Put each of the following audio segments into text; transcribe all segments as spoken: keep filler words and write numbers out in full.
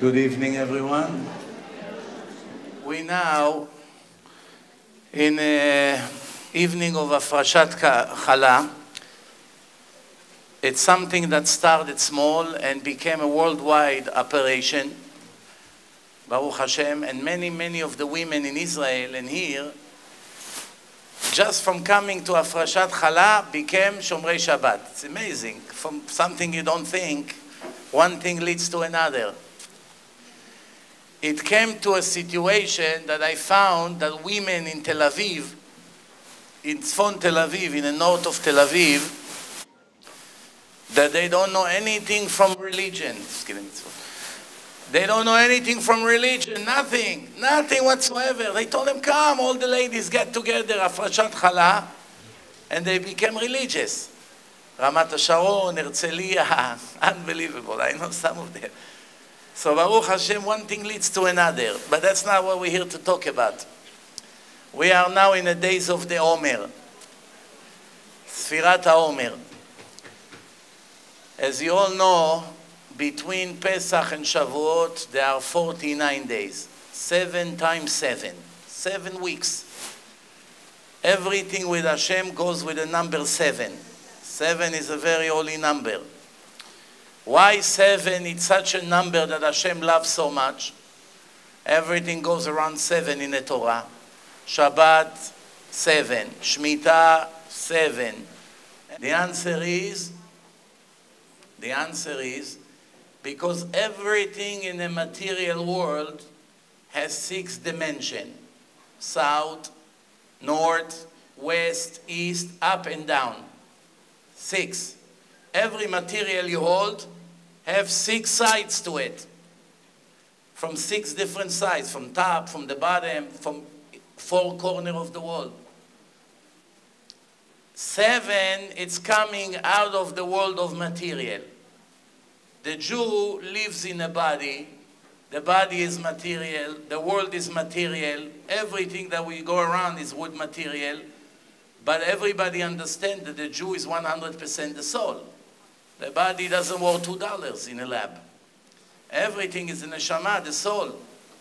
Good evening, everyone. We now in the evening of Afrashat Chala. It's something that started small and became a worldwide operation, Baruch Hashem, and many, many of the women in Israel and here, just from coming to Afrashat Chala, became Shomrei Shabbat. It's amazing. From something you don't think, one thing leads to another. It came to a situation that I found that women in Tel Aviv, in Tzfon Tel Aviv, in the north of Tel Aviv, that they don't know anything from religion. They don't know anything from religion, nothing, nothing whatsoever. They told them, come, all the ladies get together, Afrashat Chala, and they became religious. Ramat HaSharon, Herzliya, unbelievable, I know some of them. So Baruch Hashem, one thing leads to another, but that's not what we're here to talk about. We are now in the days of the Omer, Sfirat HaOmer. As you all know, between Pesach and Shavuot, there are forty-nine days. Seven times seven. Seven weeks. Everything with Hashem goes with the number seven. Seven is a very holy number. Why seven? It's such a number that Hashem loves so much. Everything goes around seven in the Torah. Shabbat, seven. Shemitah, seven. The answer is, the answer is, because everything in the material world has six dimensions. South, north, west, east, up and down. Six. Every material you hold have six sides to it. From six different sides, from top, from the bottom, from four corners of the world. Seven, it's coming out of the world of material. The Jew lives in a body. The body is material. The world is material. Everything that we go around is wood material. But everybody understands that the Jew is one hundred percent the soul. The body doesn't worth two dollars in a lab. Everything is in the neshama, the soul.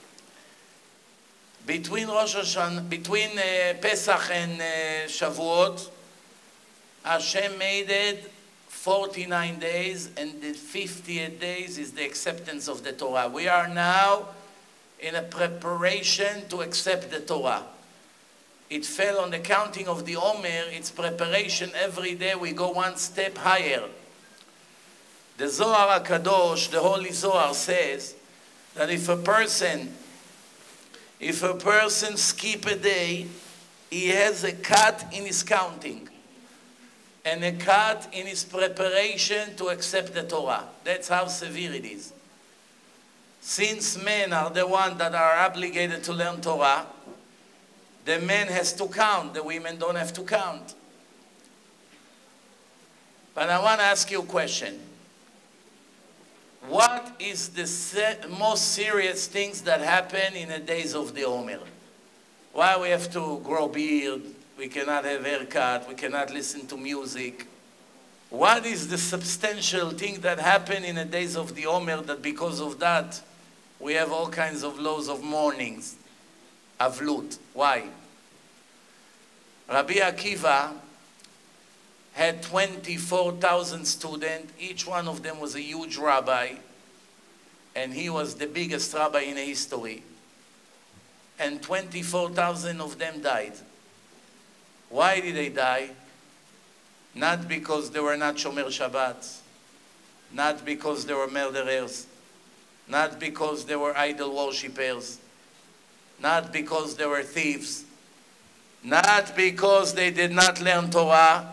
Between Rosh Hashanah, between uh, Pesach and uh, Shavuot, Hashem made it forty-nine days, and the fiftieth days is the acceptance of the Torah. We are now in a preparation to accept the Torah. It fell on the counting of the Omer. It's preparation. Every day we go one step higher. The Zohar HaKadosh, the Holy Zohar, says that if a person, if a person skip a day, he has a cut in his counting and a cut in his preparation to accept the Torah. That's how severe it is. Since men are the ones that are obligated to learn Torah, the man has to count, the women don't have to count. But I want to ask you a question. What is the se most serious things that happen in the days of the Omer? Why we have to grow beard, we cannot have haircut, we cannot listen to music. What is the substantial thing that happen in the days of the Omer that because of that we have all kinds of laws of mournings, avlut? Why? Rabbi Akiva had twenty-four thousand students. Each one of them was a huge rabbi. And he was the biggest rabbi in history. And twenty-four thousand of them died. Why did they die? Not because they were not Shomer Shabbat. Not because they were murderers. Not because they were idol worshippers. Not because they were thieves. Not because they did not learn Torah.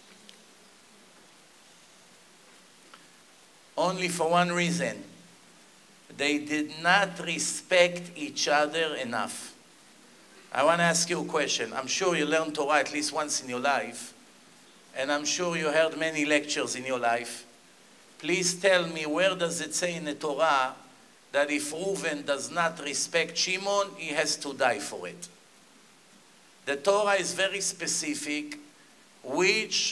Only for one reason. They did not respect each other enough. I want to ask you a question. I'm sure you learned Torah at least once in your life. And I'm sure you heard many lectures in your life. Please tell me, where does it say in the Torah that if Reuven does not respect Shimon, he has to die for it? The Torah is very specific which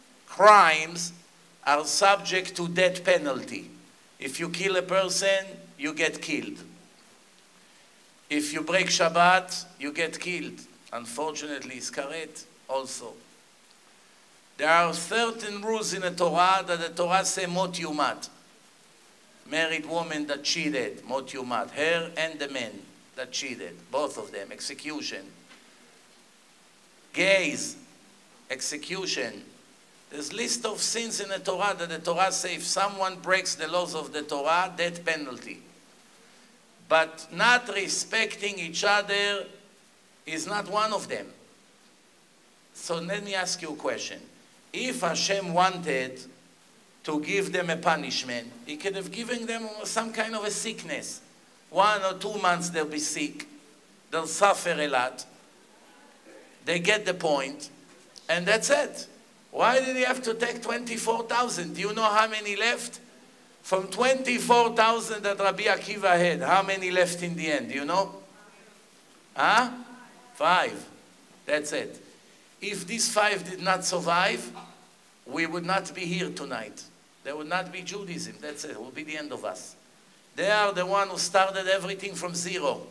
crimes are subject to death penalty. If you kill a person, you get killed. If you break Shabbat, you get killed. Unfortunately, it's karet also. There are certain rules in the Torah that the Torah says mot yumat. Married woman that cheated, mot yumat. Her and the man that cheated, both of them, execution. Gays, execution. There's a list of sins in the Torah that the Torah says if someone breaks the laws of the Torah, death penalty. But not respecting each other is not one of them. So let me ask you a question. If Hashem wanted to give them a punishment, He could have given them some kind of a sickness. One or two months they'll be sick. They'll suffer a lot. They get the point, and that's it. Why did He have to take twenty-four thousand? Do you know how many left? From twenty-four thousand that Rabbi Akiva had, how many left in the end? Do you know? Huh? Five. That's it. If these five did not survive, we would not be here tonight. There would not be Judaism. That's it. It would be the end of us. They are the one who started everything from zero.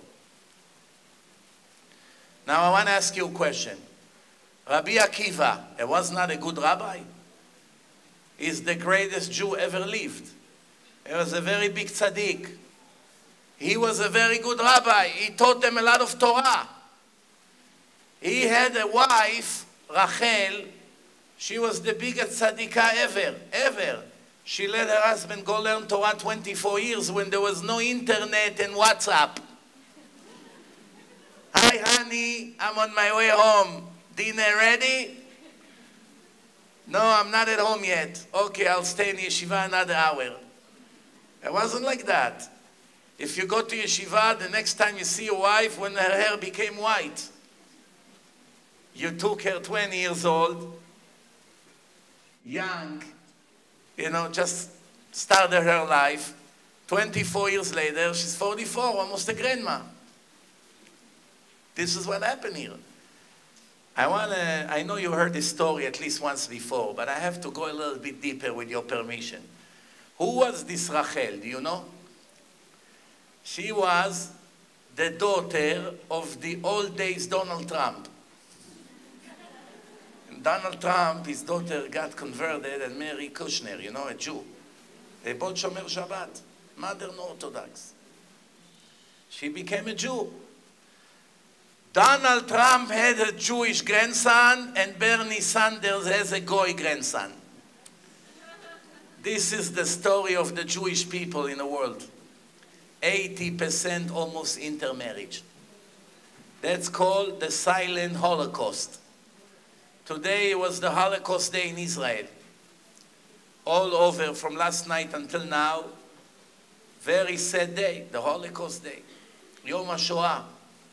Now I want to ask you a question. Rabbi Akiva, he was not a good rabbi. He's the greatest Jew ever lived. He was a very big tzaddik. He was a very good rabbi. He taught them a lot of Torah. He had a wife, Rachel. She was the biggest tzaddikah ever, ever. She let her husband go learn Torah twenty-four years when there was no internet and WhatsApp. Hi, honey, I'm on my way home. Dinner ready? No, I'm not at home yet. Okay, I'll stay in yeshiva another hour. It wasn't like that. If you go to yeshiva, the next time you see your wife when her hair became white, you took her twenty years old, young, you know, just started her life. twenty-four years later, she's forty-four, almost a grandma. This is what happened here. I want to, I know you heard this story at least once before, but I have to go a little bit deeper with your permission. Who was this Rachel? Do you know? She was the daughter of the old days Donald Trump. And Donald Trump, his daughter got converted and married Kushner, you know, a Jew. They both Shomer Shabbat, modern Orthodox. She became a Jew. Donald Trump had a Jewish grandson and Bernie Sanders has a Goy grandson. This is the story of the Jewish people in the world. eighty percent almost intermarriage. That's called the silent Holocaust. Today was the Holocaust Day in Israel. All over from last night until now. Very sad day, the Holocaust Day. Yom HaShoah.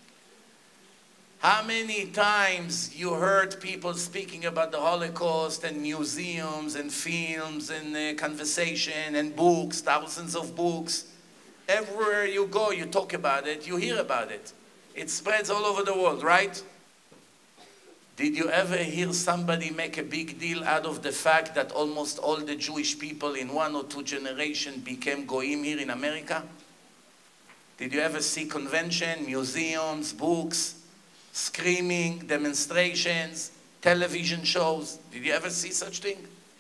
How many times you heard people speaking about the Holocaust and museums and films and uh, conversation and books, thousands of books. Everywhere you go, you talk about it, you hear about it. It spreads all over the world, right? Did you ever hear somebody make a big deal out of the fact that almost all the Jewish people in one or two generations became Goyim here in America? Did you ever see convention, museums, books, screaming, demonstrations, television shows? Did you ever see such thing?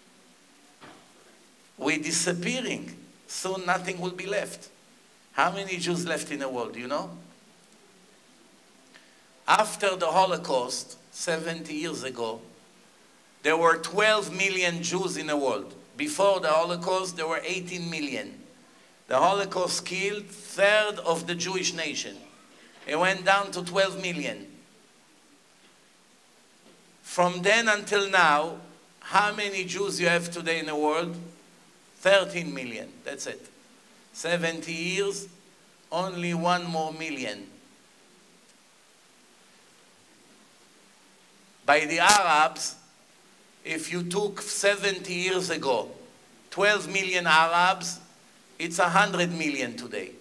We're disappearing. Soon nothing will be left. How many Jews left in the world, do you know? After the Holocaust, seventy years ago, there were twelve million Jews in the world. Before the Holocaust, there were eighteen million. The Holocaust killed a third of the Jewish nation. It went down to twelve million. From then until now, how many Jews you have today in the world? thirteen million, that's it. seventy years, only one more million. By the Arabs, if you took seventy years ago, twelve million Arabs, it's one hundred million today.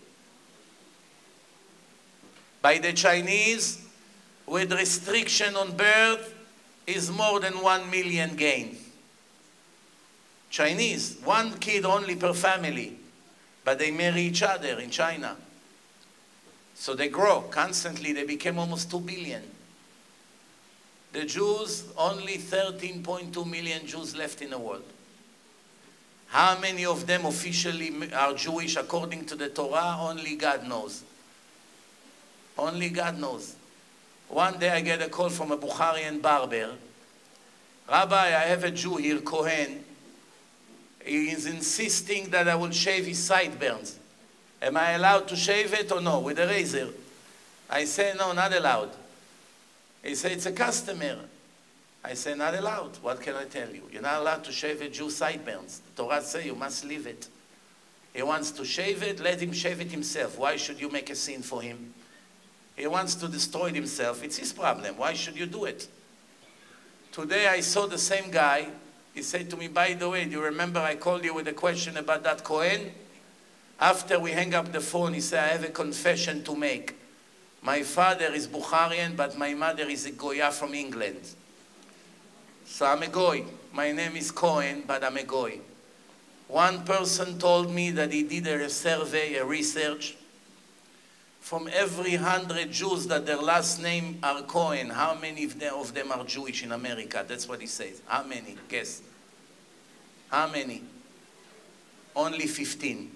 By the Chinese, with restriction on birth, is more than one million gain. Chinese, one kid only per family. but they marry each other in China. So they grow constantly. They became almost two billion. The Jews, only thirteen point two million Jews left in the world. How many of them officially are Jewish according to the Torah? Only God knows. Only God knows. One day I get a call from a Bukharian barber. Rabbi, I have a Jew here, Cohen. He is insisting that I will shave his sideburns. Am I allowed to shave it or no, with a razor? I say, no, not allowed. He said, it's a customer. I say, not allowed. What can I tell you? You're not allowed to shave a Jew sideburns. The Torah says you must leave it. He wants to shave it, let him shave it himself. Why should you make a scene for him? He wants to destroy it himself. It's his problem. Why should you do it? Today I saw the same guy. He said to me, by the way, do you remember I called you with a question about that Cohen? After we hang up the phone, he said, I have a confession to make. My father is Bukharian, but my mother is a Goya from England. So I'm a Goy. My name is Cohen, but I'm a Goy. One person told me that he did a survey, a research. From every hundred Jews that their last name are Cohen, how many of them, of them are Jewish in America? That's what he says. How many? Guess. How many? Only fifteen.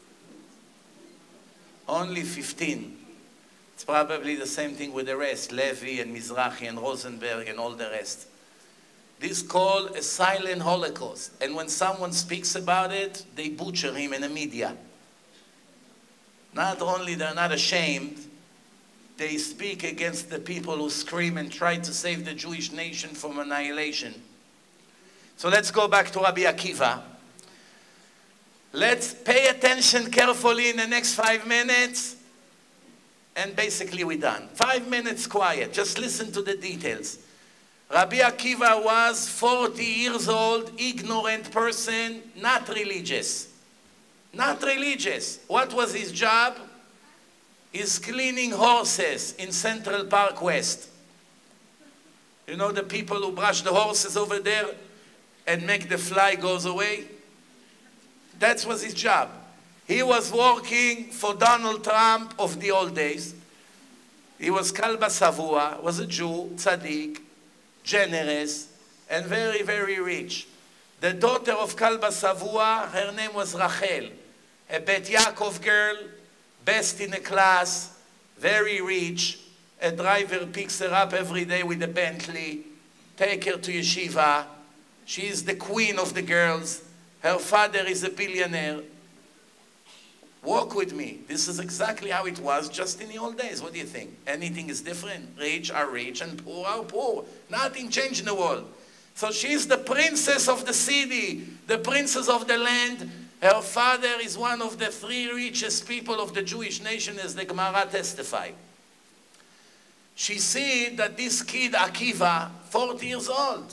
Only fifteen. It's probably the same thing with the rest, Levy and Mizrahi and Rosenberg and all the rest. This is called a silent Holocaust. And when someone speaks about it, they butcher him in the media. Not only they're not ashamed, they speak against the people who scream and try to save the Jewish nation from annihilation. So let's go back to Rabbi Akiva. Let's pay attention carefully in the next five minutes. And basically we're done. Five minutes quiet. Just listen to the details. Rabbi Akiva was forty years old, ignorant person, not religious. Not religious. What was his job? He's cleaning horses in Central Park West. You know the people who brush the horses over there and make the fly goes away? That was his job. He was working for Donald Trump of the old days. He was Kalba Savua, was a Jew, tzaddik, generous, and very, very rich. The daughter of Kalba Savua, her name was Rachel, a Bet Yaakov girl, best in the class, very rich. A driver picks her up every day with a Bentley, take her to yeshiva. She is the queen of the girls. Her father is a billionaire. Walk with me. This is exactly how it was just in the old days. What do you think? Anything is different? Rich are rich and poor are poor. Nothing changed in the world. So she's the princess of the city, the princess of the land. Her father is one of the three richest people of the Jewish nation, as the Gemara testify. She sees that this kid, Akiva, forty years old,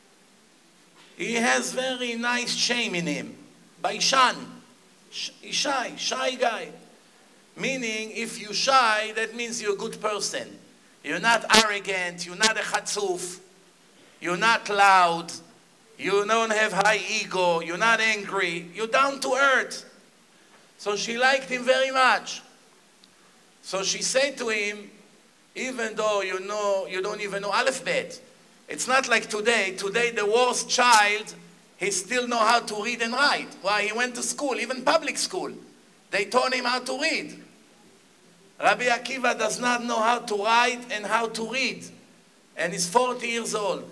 he has very nice shame in him. Baishan. Shy, shy guy. Meaning, if you're shy, that means you're a good person. You're not arrogant, you're not a chatzuf, you're not loud, you don't have high ego, you're not angry, you're down to earth. So she liked him very much. So she said to him, even though you know, you don't even know Aleph Bet, it's not like today. Today the worst child, he still know how to read and write. Why? He went to school, even public school. They taught him how to read. Rabbi Akiva does not know how to write and how to read. And he's forty years old.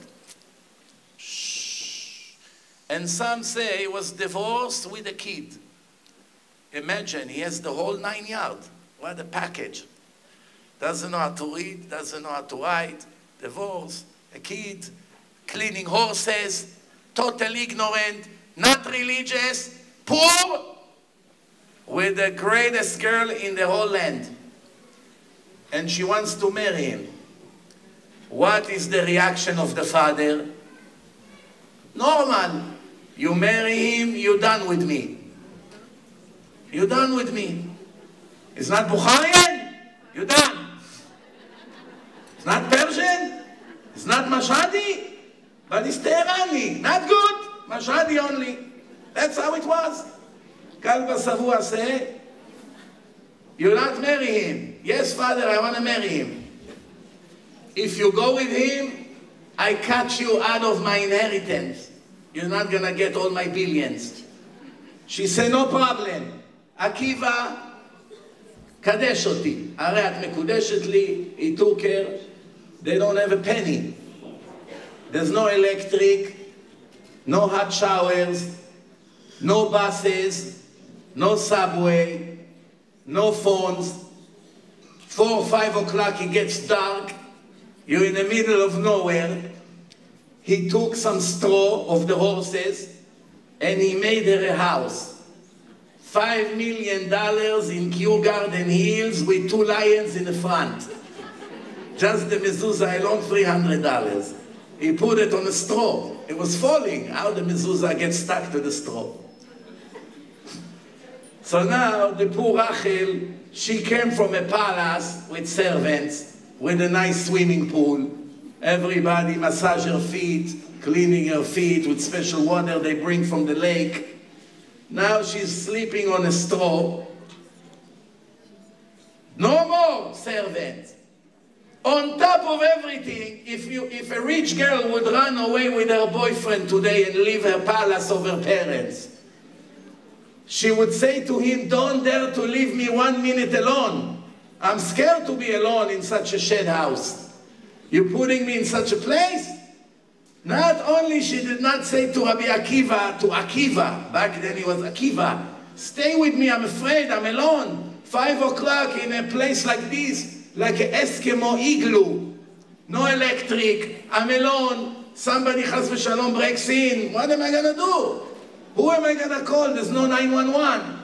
Shh. And some say he was divorced with a kid. Imagine, he has the whole nine yards. What a package. Doesn't know how to read, doesn't know how to write, divorced, a kid, cleaning horses, totally ignorant, not religious, poor, with the greatest girl in the whole land. And she wants to marry him. What is the reaction of the father? Normal. You marry him, you're done with me. You're done with me. It's not Bukharian, you're done. It's not Persian, it's not Mashhadi, but it's Teherani. Not good, Mashhadi only. That's how it was. Kalba Savua say, "You not marry him." "Yes, father, I want to marry him. If you go with him, I cut you out of my inheritance. You're not going to get all my billions." She said, "No problem. Akiva, kadesh oti. הרי את מקודשת לי." He took her. They don't have a penny. There's no electric, no hot showers, no buses, no subway, no phones. Four or five o'clock, it gets dark. You're in the middle of nowhere. He took some straw of the horses and he made her a house. Five million dollars in Kew Garden Hills with two lions in the front. Just the mezuzah alone, three hundred dollars. He put it on a straw. It was falling. How the mezuzah gets stuck to the straw? So now the poor Rachel, she came from a palace with servants, with a nice swimming pool. Everybody massage her feet, cleaning her feet with special water they bring from the lake. Now she's sleeping on a straw. No more servants. On top of everything, if, you, if a rich girl would run away with her boyfriend today and leave her palace of her parents, she would say to him, "Don't dare to leave me one minute alone. I'm scared to be alone in such a shed house. You're putting me in such a place?" Not only she did not say to Rabbi Akiva, to Akiva, back then he was Akiva, "Stay with me, I'm afraid, I'm alone. Five o'clock in a place like this, like an Eskimo igloo. No electric, I'm alone. Somebody, chas v'shalom, breaks in. What am I going to do? Who am I going to call? There's no nine one one.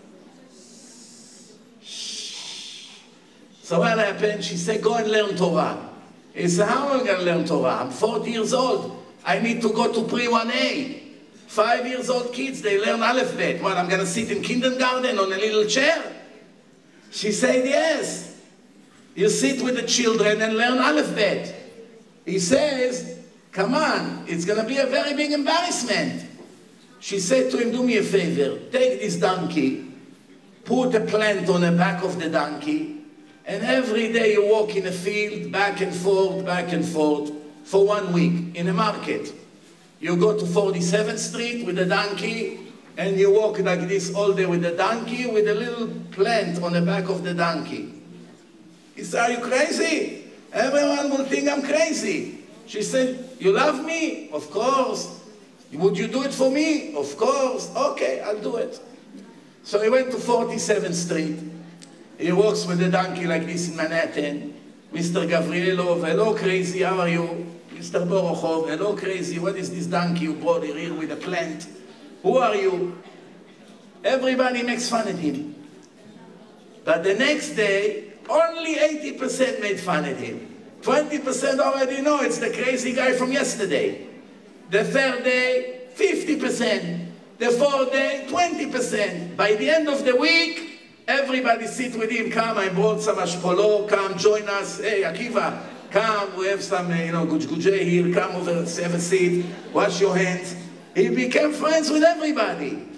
So what happened? She said, "Go and learn Torah." He said, "How am I going to learn Torah? I'm forty years old. I need to go to pre one A. Five years old kids, they learn Aleph Bet. What, I'm going to sit in kindergarten on a little chair?" She said, "Yes. You sit with the children and learn Aleph Bet." He says, "Come on, it's going to be a very big embarrassment." She said to him, "Do me a favor, take this donkey, put a plant on the back of the donkey, and every day you walk in a field, back and forth, back and forth, for one week in a market. You go to forty-seventh Street with a donkey, and you walk like this all day with the donkey, with a little plant on the back of the donkey." He said, "Are you crazy? Everyone will think I'm crazy." She said, "You love me?" "Of course." "Would you do it for me?" "Of course." "Okay, I'll do it." So he went to forty-seventh Street. He walks with the donkey like this in Manhattan. "Mister Gavrielov, hello crazy, how are you?" "Mister Borochov, hello crazy, what is this donkey you brought here with a plant? Who are you?" Everybody makes fun of him. But the next day, only eighty percent made fun of him. twenty percent already know it's the crazy guy from yesterday. The third day, fifty percent. The fourth day, twenty percent. By the end of the week, everybody sit with him. "Come, I brought some ashpolo. Come, join us. Hey, Akiva, come, we have some, you know, gujguje here. Come over, have a seat. Wash your hands." He became friends with everybody.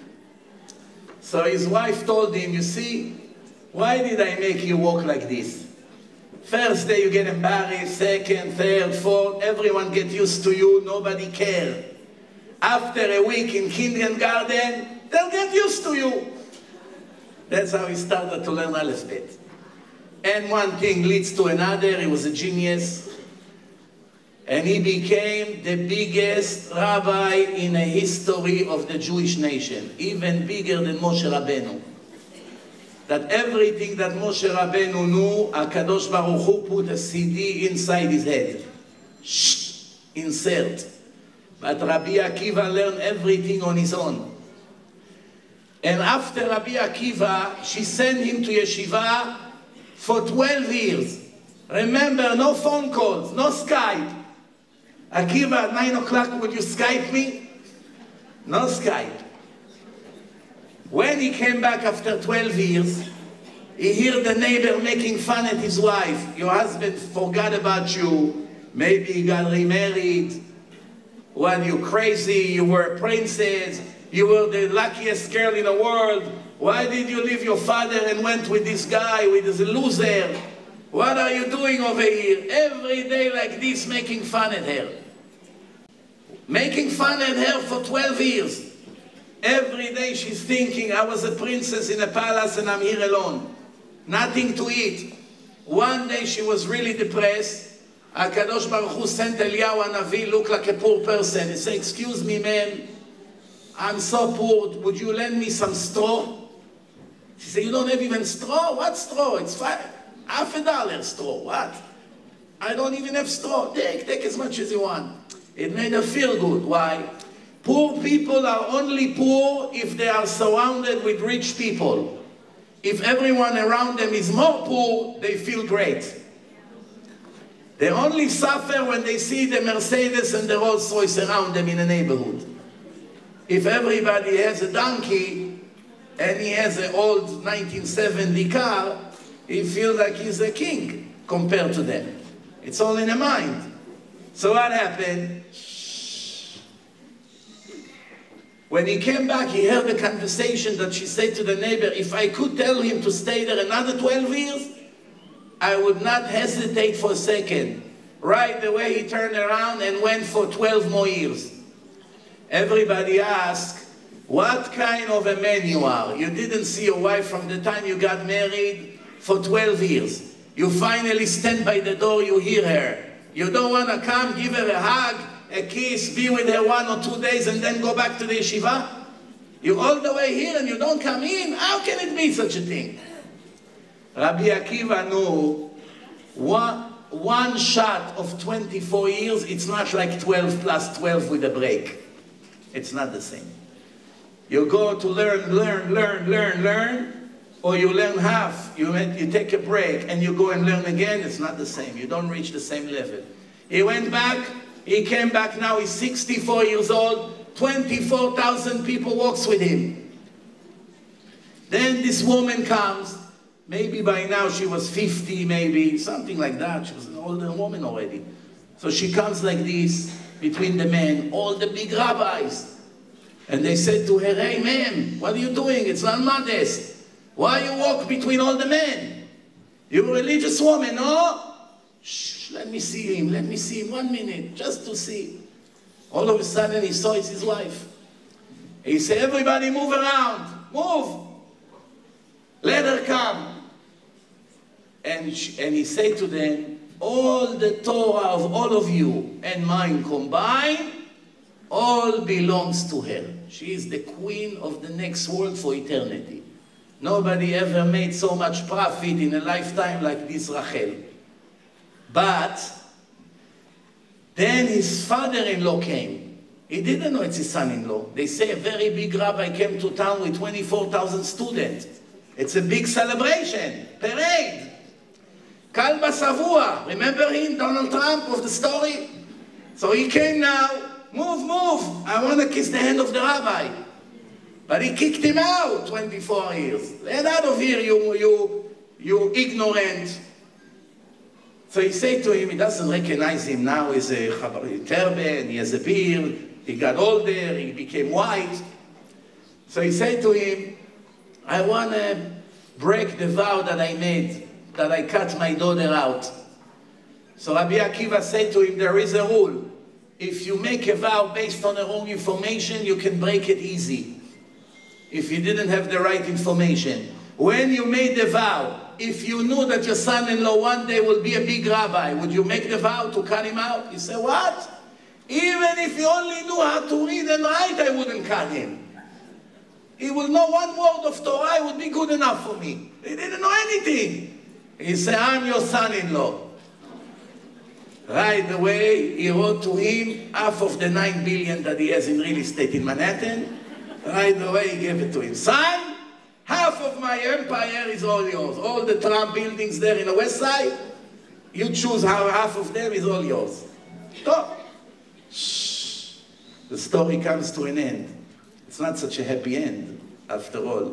So his wife told him, "You see, why did I make you walk like this? First day you get embarrassed, second, third, fourth, everyone get used to you, nobody care. After a week in kindergarten, they'll get used to you." That's how he started to learn Aleph Bet. And one thing leads to another. He was a genius. And he became the biggest rabbi in the history of the Jewish nation, even bigger than Moshe Rabbeinu. That everything that Moshe Rabbeinu knew, HaKadosh Baruch Hu put a C D inside his head. Shh, insert. But Rabbi Akiva learned everything on his own. And after Rabbi Akiva, she sent him to yeshiva for twelve years. Remember, no phone calls, no Skype. "Akiva, at nine o'clock, would you Skype me?" No Skype. When he came back after twelve years, he heard the neighbor making fun at his wife. "Your husband forgot about you. Maybe he got remarried. What, you crazy? You were a princess. You were the luckiest girl in the world. Why did you leave your father and went with this guy, with this loser? What are you doing over here? Every day like this, making fun at her. Making fun at her for twelve years. Every day she's thinking, I was a princess in a palace and I'm here alone. Nothing to eat. One day she was really depressed. HaKadosh Baruch Hu sent Eliyahu Hanavi, look like a poor person. He said, excuse me, ma'am, I'm so poor. Would you lend me some straw? She said, you don't have even straw? What straw? It's five, half a dollar straw. What? I don't even have straw. Take, take as much as you want. It made her feel good. Why? Poor people are only poor if they are surrounded with rich people. If everyone around them is more poor, they feel great. They only suffer when they see the Mercedes and the Rolls Royce around them in a neighborhood. If everybody has a donkey and he has an old nineteen seventy car, he feels like he's a king compared to them. It's all in the mind. So what happened? When he came back, he heard the conversation that she said to the neighbor, if I could tell him to stay there another twelve years, I would not hesitate for a second. Right away he turned around and went for twelve more years. Everybody asked, what kind of a man you are? You didn't see your wife from the time you got married for twelve years. You finally stand by the door, you hear her. You don't want to come, give her a hug, a kiss, be with her one or two days and then go back to the yeshiva? You're all the way here and you don't come in? How can it be such a thing? Rabbi Akiva knew one, one shot of twenty-four years, it's not like twelve plus twelve with a break. It's not the same. You go to learn, learn, learn, learn, learn, or you learn half, you, you take a break and you go and learn again, it's not the same. You don't reach the same level. He went back, he came back now, he's sixty-four years old, twenty-four thousand people walks with him. Then this woman comes, maybe by now she was fifty, maybe, something like that. She was an older woman already. So she comes like this, between the men, all the big rabbis. And they said to her, hey ma'am, what are you doing? It's not modest. Why you walk between all the men? You're a religious woman, no? Shh, let me see him, let me see him, one minute, just to see. All of a sudden he saw it's his wife. He said, everybody move around, move. Let her come. And, she, and he said to them, all the Torah of all of you and mine combined, all belongs to her. She is the queen of the next world for eternity. Nobody ever made so much profit in a lifetime like this Rachel. But then his father-in-law came. He didn't know it's his son-in-law. They say a very big rabbi came to town with twenty-four thousand students. It's a big celebration, parade. Kalba Savua, remember him, Donald Trump, of the story? So he came now, move, move, I want to kiss the hand of the rabbi. But he kicked him out twenty-four years. Get out of here, you, you, you ignorant. So he said to him, he doesn't recognize him now, he's a turban, he has a beard, he got older, he became white. So he said to him, I want to break the vow that I made, that I cut my daughter out. So Rabbi Akiva said to him, there is a rule. If you make a vow based on the wrong information, you can break it easy. If you didn't have the right information. When you made the vow, if you knew that your son-in-law one day will be a big rabbi, would you make the vow to cut him out? He said, what? Even if he only knew how to read and write, I wouldn't cut him. He will know one word of Torah, it would be good enough for me. He didn't know anything. He said, I'm your son-in-law. Right away, he wrote to him half of the nine billion that he has in real estate in Manhattan. Right away, he gave it to him. Son, half of my empire is all yours. All the Trump buildings there in the west side, you choose how half of them is all yours. Stop. Shh. The story comes to an end. It's not such a happy end, after all.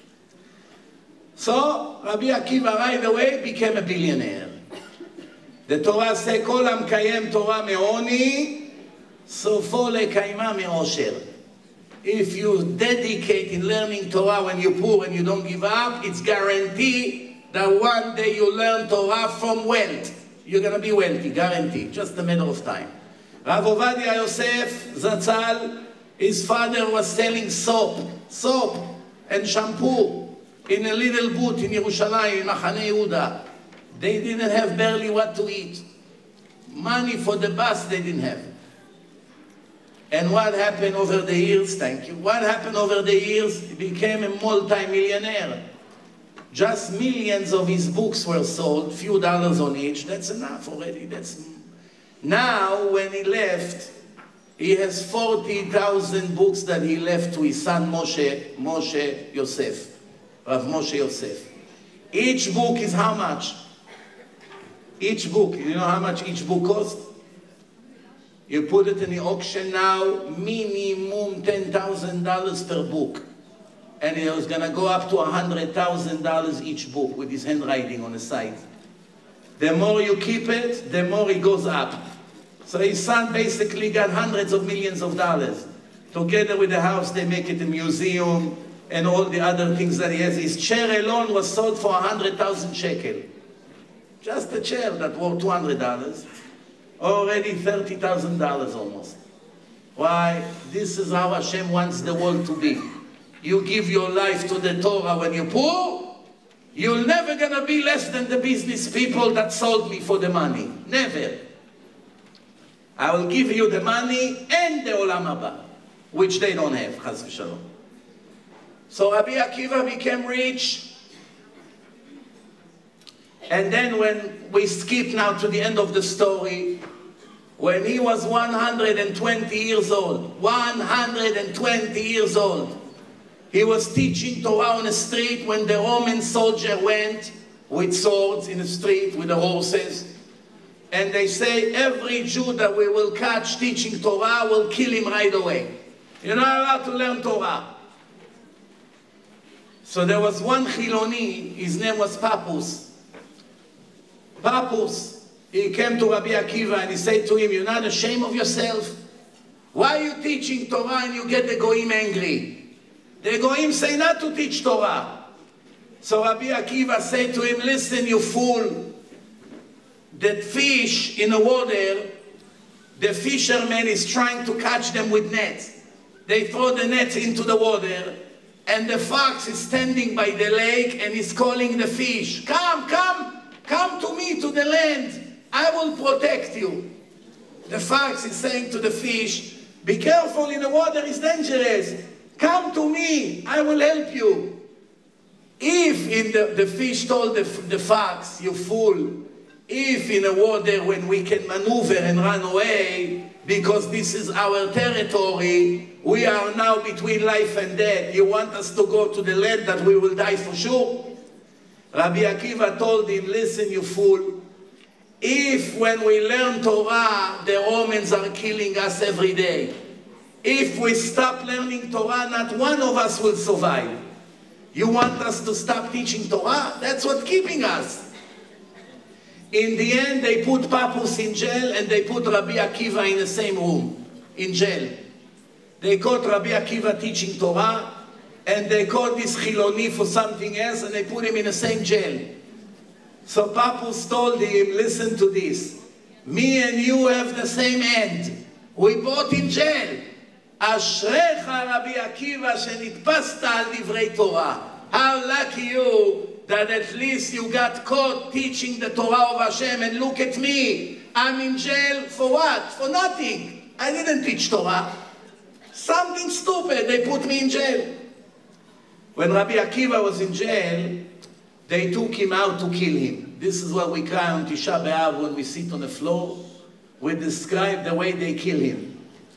So, Rabbi Akiva right away became a billionaire. The Torah says, Kol HaMekayem Torah me'oni, sofo lekayma me'osher. if you dedicate in learning Torah when you're poor and you don't give up, it's guaranteed that one day you learn Torah from wealth. You're going to be wealthy, guaranteed, just a matter of time. Rav Ovadia Yosef Zatzal, his father was selling soap, soap and shampoo in a little booth in Yerushalayim, in Machane Yehuda. They didn't have barely what to eat. Money for the bus they didn't have. And what happened over the years? Thank you. What happened over the years? He became a multi-millionaire. Just millions of his books were sold, few dollars on each. That's enough already. That's... Now, when he left, he has forty thousand books that he left to his son Moshe, Moshe Yosef, Rav Moshe Yosef. Each book is how much? Each book, you know how much each book costs? You put it in the auction now, minimum ten thousand dollars per book. And it was going to go up to one hundred thousand dollars each book with his handwriting on the side. The more you keep it, the more it goes up. So his son basically got hundreds of millions of dollars. Together with the house, they make it a museum and all the other things that he has. His chair alone was sold for one hundred thousand shekel. Just a chair that worth two hundred dollars. Already thirty thousand dollars almost. Why? This is how Hashem wants the world to be. You give your life to the Torah when you're poor, you're never going to be less than the business people that sold me for the money. Never. I will give you the money and the Olam Haba, which they don't have, Chas v'Shalom. So Rabbi Akiva became rich. And then when we skip now to the end of the story, when he was one hundred twenty years old, one hundred twenty years old, he was teaching Torah on the street when the Roman soldier went with swords in the street with the horses. And they say every Jew that we will catch teaching Torah will kill him right away. You're not allowed to learn Torah. So there was one Chiloni, his name was Papus. Papus, he came to Rabbi Akiva and he said to him, you're not ashamed of yourself? Why are you teaching Torah and you get the Goyim angry? The Goyim say not to teach Torah. So Rabbi Akiva said to him, listen, you fool. That fish in the water, the fisherman is trying to catch them with nets. They throw the nets into the water, and the fox is standing by the lake and is calling the fish, come, come, come to me, to the land. I will protect you. The fox is saying to the fish, be careful, in the water is dangerous. Come to me, I will help you. If in the, the fish told the, the fox, you fool, if in the water when we can maneuver and run away, because this is our territory, we are now between life and death, you want us to go to the land that we will die for sure? Rabbi Akiva told him, listen, you fool, if when we learn Torah, the Romans are killing us every day, if we stop learning Torah, not one of us will survive. You want us to stop teaching Torah? That's what's keeping us. In the end, they put Papus in jail and they put Rabbi Akiva in the same room, in jail. They caught Rabbi Akiva teaching Torah, and they caught this Chiloni for something else, and they put him in the same jail. So Papus told him, listen to this. Me and you have the same end. We both in jail. Ashrecha Rabbi Akiva shenitpasta al divrei Torah. How lucky you that at least you got caught teaching the Torah of Hashem, and look at me. I'm in jail for what? For nothing. I didn't teach Torah. Something stupid. They put me in jail. When Rabbi Akiva was in jail, they took him out to kill him. This is what we cry on Tisha B'Av when we sit on the floor. We describe the way they kill him.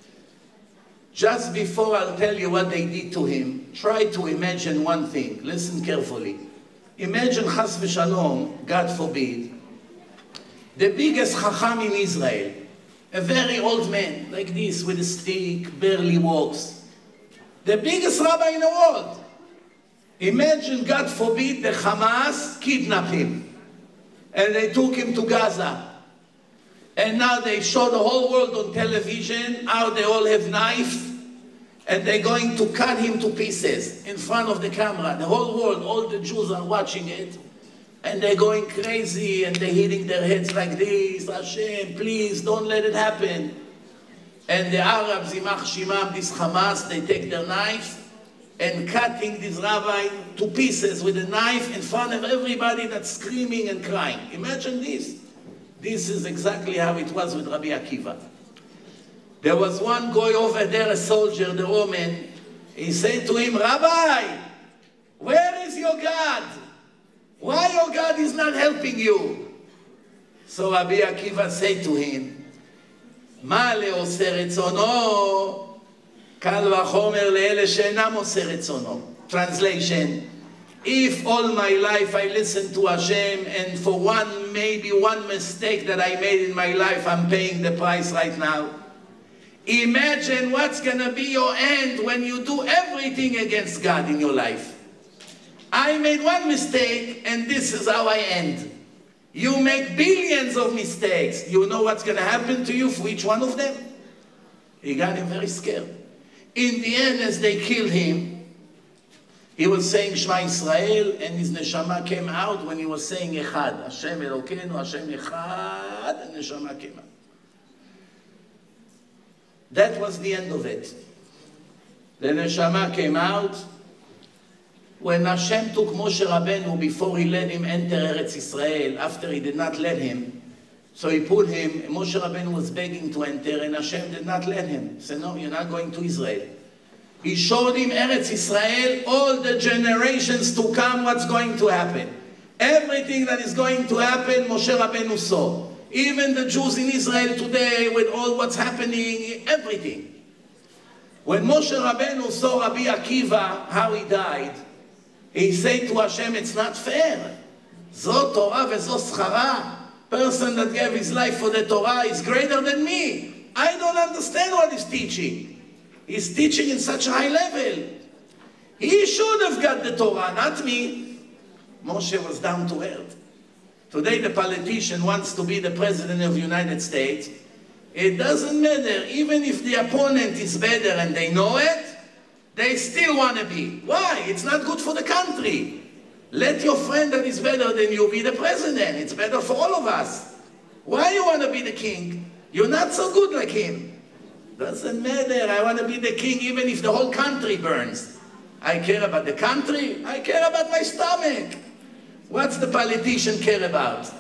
Just before I'll tell you what they did to him, try to imagine one thing. Listen carefully. Imagine, Chas v'Shalom, God forbid, the biggest Chacham in Israel, a very old man, like this, with a stick, barely walks. The biggest rabbi in the world. Imagine, God forbid, the Hamas kidnapped him. And they took him to Gaza. And now they show the whole world on television how they all have knives. And they're going to cut him to pieces in front of the camera. The whole world, all the Jews are watching it. And they're going crazy and they're hitting their heads like this. Hashem, please don't let it happen. And the Arabs, Yimach Shimam, this Hamas, they take their knives and cutting this rabbi to pieces with a knife in front of everybody that's screaming and crying. Imagine this. This is exactly how it was with Rabbi Akiva. There was one guy over there, a soldier, the Roman. He said to him, Rabbi, where is your God? Why your God is not helping you? So Rabbi Akiva said to him, Ma le'oser retzono, kal vachomer le'ele she'enam oser retzono. Translation, if all my life I listen to Hashem and for one, maybe one mistake that I made in my life, I'm paying the price right now. Imagine what's going to be your end when you do everything against God in your life. I made one mistake and this is how I end. You make billions of mistakes. You know what's going to happen to you for each one of them? He got him very scared. In the end, as they killed him, he was saying Shema Yisrael, and his neshama came out when he was saying Echad. Hashem Elokeinu, Hashem Echad, and neshama came out. That was the end of it. The neshama came out. When Hashem took Moshe Rabbeinu before he let him enter Eretz Israel, after he did not let him, so he put him, Moshe Rabbeinu was begging to enter and Hashem did not let him. He said, no, you're not going to Israel. He showed him Eretz Israel, all the generations to come, what's going to happen. Everything that is going to happen, Moshe Rabbeinu saw. Even the Jews in Israel today, with all what's happening, everything. When Moshe Rabbeinu saw Rabbi Akiva, how he died, he said to Hashem, it's not fair. Zo Torah vezo schara. Person that gave his life for the Torah is greater than me. I don't understand what he's teaching. He's teaching in such a high level. He should have got the Torah, not me. Moshe was down to earth. Today the politician wants to be the president of the United States. It doesn't matter. Even if the opponent is better and they know it, they still want to be. Why? It's not good for the country. Let your friend that is better than you be the president. It's better for all of us. Why you want to be the king? You're not so good like him. Doesn't matter. I want to be the king even if the whole country burns. I care about the country. I care about my stomach. What's the politician care about?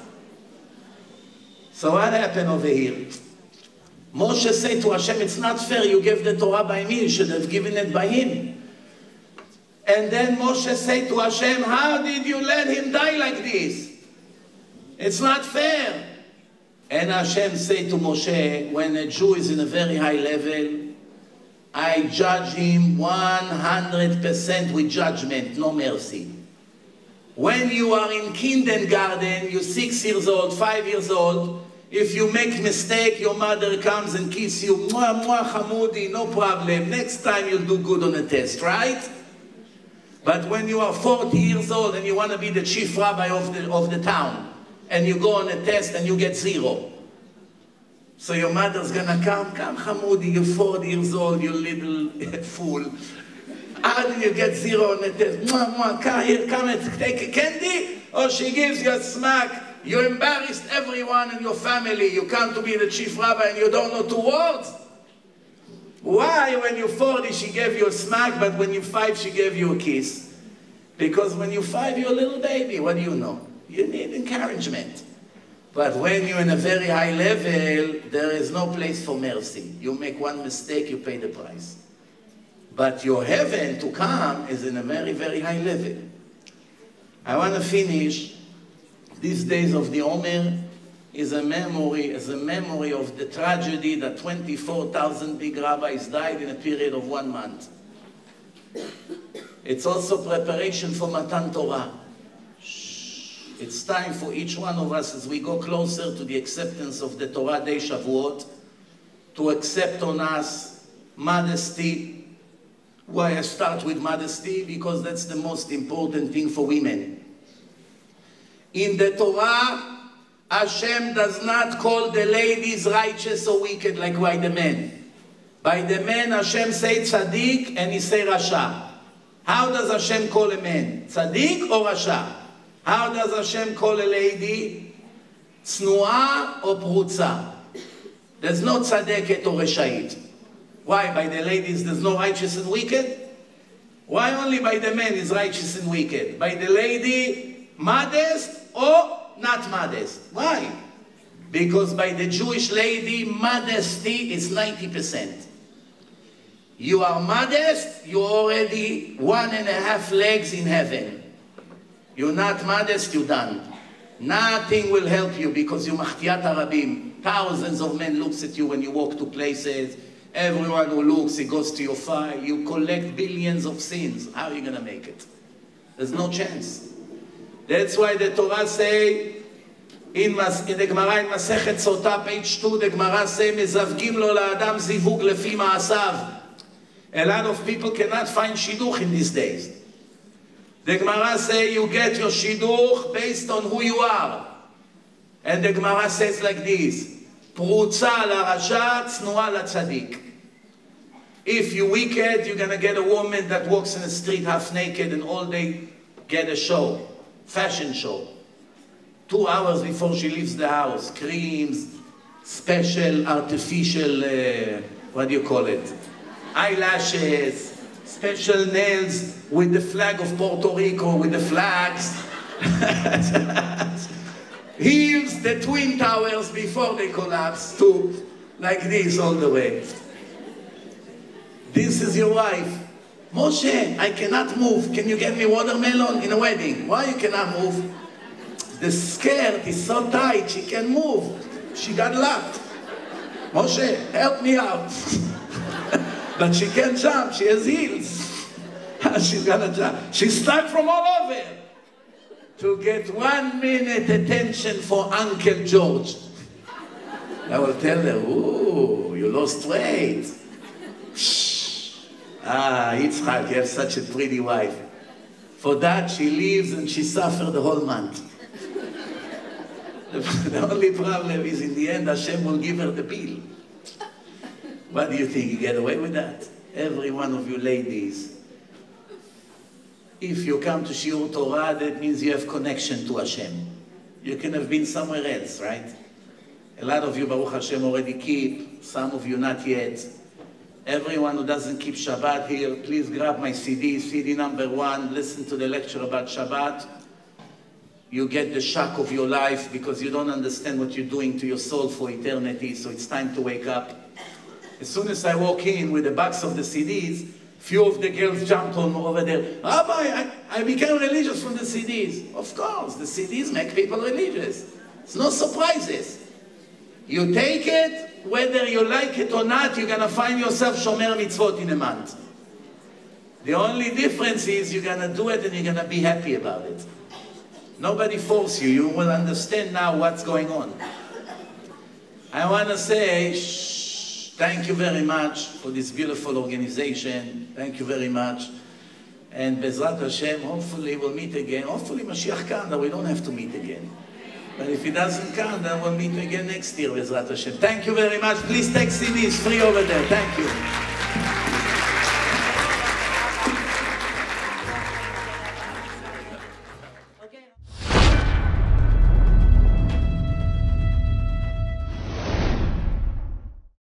So what happened over here? Moshe said to Hashem, it's not fair, you gave the Torah by me, you should have given it by him. And then Moshe said to Hashem, how did you let him die like this? It's not fair. And Hashem said to Moshe, when a Jew is in a very high level, I judge him one hundred percent with judgment, no mercy. When you are in kindergarten, you're six years old, five years old, if you make mistake, your mother comes and kisses you, mwah, mwah, Hamoudi, no problem. Next time you'll do good on a test, right? But when you are forty years old and you want to be the chief rabbi of the, of the town, and you go on a test and you get zero, so your mother's gonna come, come Hamoudi, you're forty years old, you little fool. How do you get zero on the test? Mwah, mwah, come here, come and take a candy, or she gives you a smack. You embarrassed everyone in your family. You come to be the chief rabbi and you don't know two words. Why, when you're forty, she gave you a smack, but when you're five, she gave you a kiss? Because when you're five, you're a little baby. What do you know? You need encouragement. But when you're in a very high level, there is no place for mercy. You make one mistake, you pay the price. But your heaven to come is in a very, very high level. I want to finish. These days of the Omer is a memory, is a memory of the tragedy that twenty-four thousand big rabbis died in a period of one month. It's also preparation for Matan Torah. It's time for each one of us, as we go closer to the acceptance of the Torah Day Shavuot, to accept on us modesty. Why I start with modesty? Because that's the most important thing for women. In the Torah, Hashem does not call the ladies righteous or wicked like why the men. By the man, Hashem say tzaddik, and he say rasha. How does Hashem call a man? Tzaddik or rasha? How does Hashem call a lady? Tznuah or prutza? There's no tzadeket or reshait. Why? By the ladies there's no righteous and wicked? Why only by the men is righteous and wicked? By the lady, modest or not modest? Why? Because by the Jewish lady, modesty is ninety percent. You are modest, you're already one and a half legs in heaven. You're not modest, you're done. Nothing will help you because you machtiyat harabim. Thousands of men looks at you when you walk to places. Everyone who looks, he goes to your fire. You collect billions of sins. How are you going to make it? There's no chance. That's why the Torah say, in, in the Gemara in Masechet Sota, page two, the Gemara say, mezavgim lo la'adam zivug lefi ma'asav. A lot of people cannot find shidduch in these days. The Gemara say, you get your shidduch based on who you are. And the Gemara says like this, Prutza la rasha, tznuah la tzadik. If you're wicked, you're going to get a woman that walks in the street half naked and all day get a show, fashion show. Two hours before she leaves the house, creams, special artificial, uh, what do you call it? Eyelashes, special nails with the flag of Puerto Rico, with the flags. Heels, the Twin Towers before they collapse, too, like this all the way. This is your wife. Moshe, I cannot move. Can you get me watermelon in a wedding? Why you cannot move? The skirt is so tight, she can move. She got locked. Moshe, help me out. But she can't jump, she has heels. She's gonna jump. She's stuck from all over. To get one minute attention for Uncle George. I will tell her, ooh, you lost weight. Shh. Ah, Yitzchak, you have such a pretty wife. For that, she leaves and she suffered the whole month. The, the only problem is in the end, Hashem will give her the bill. What do you think? You get away with that? Every one of you ladies, if you come to Shiur Torah, that means you have connection to Hashem. You can have been somewhere else, right? A lot of you, Baruch Hashem, already keep. Some of you not yet. Everyone who doesn't keep Shabbat here, please grab my C D, C D number one. Listen to the lecture about Shabbat. You get the shock of your life because you don't understand what you're doing to your soul for eternity, so it's time to wake up. As soon as I walk in with the box of the C Ds, few of the girls jumped on over there. Rabbi, I, I became religious from the C Ds. Of course, the C Ds make people religious. It's no surprises. You take it, whether you like it or not, you're going to find yourself shomer mitzvot in a month. The only difference is you're going to do it and you're going to be happy about it. Nobody forces you. You will understand now what's going on. I want to say, shh, thank you very much for this beautiful organization. Thank you very much. And Bezrat Hashem, hopefully we'll meet again. Hopefully Mashiach come, that we don't have to meet again. But if he doesn't come, then we'll meet again next year, Bezrat Hashem. Thank you very much. Please take C Ds free over there. Thank you.